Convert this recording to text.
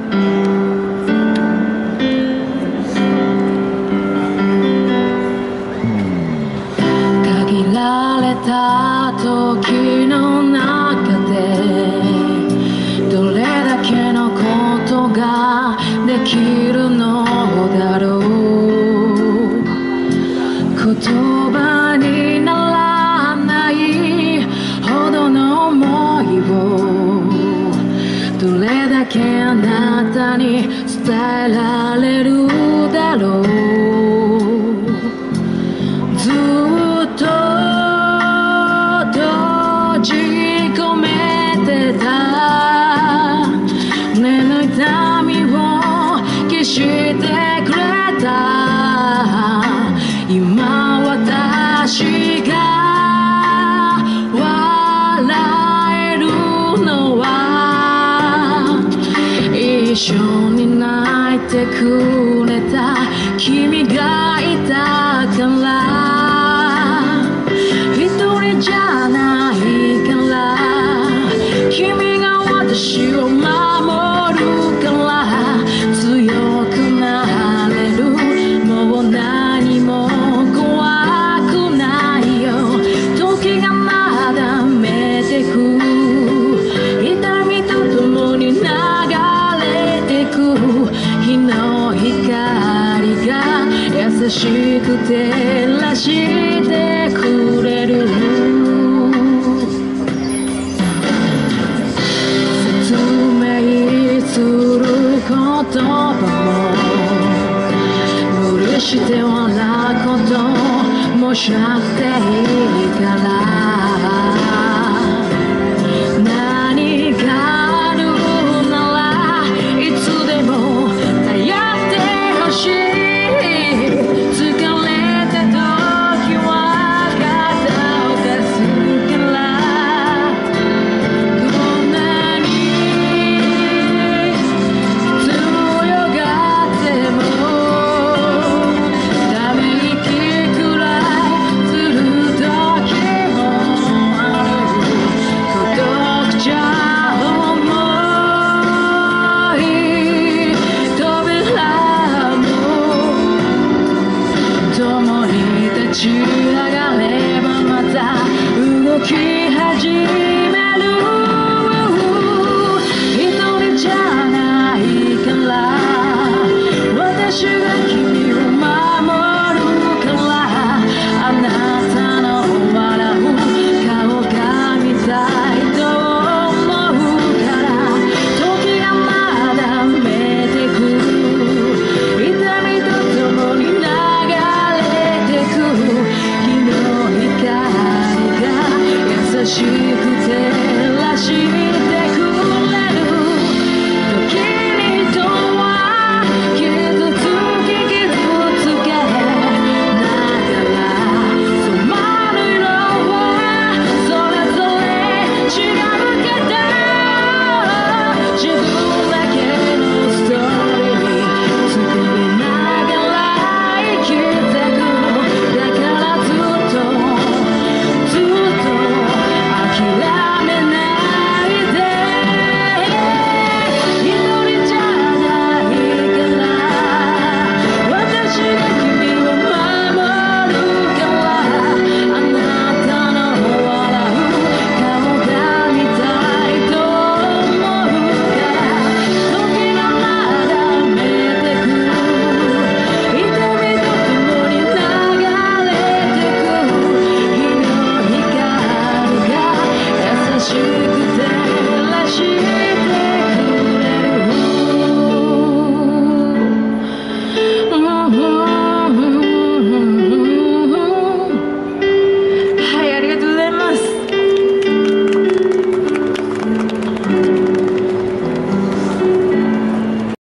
限られた時の中でどれだけのことができるのだろう。言葉にならないほどの想いをどれだけあなたに伝えられるだろう。ずっと閉じ込めてた胸の痛みを消してくれた。今私が笑えるのは一緒に泣いてくれた君がいたから。一人じゃないから君が私を守るから強くなれる。もう何も怖くないよ。時がまだめてく痛みとともに流れてく日の光が優しく照らしてくれる。説明する言葉も無理して笑うこともしなくていいから。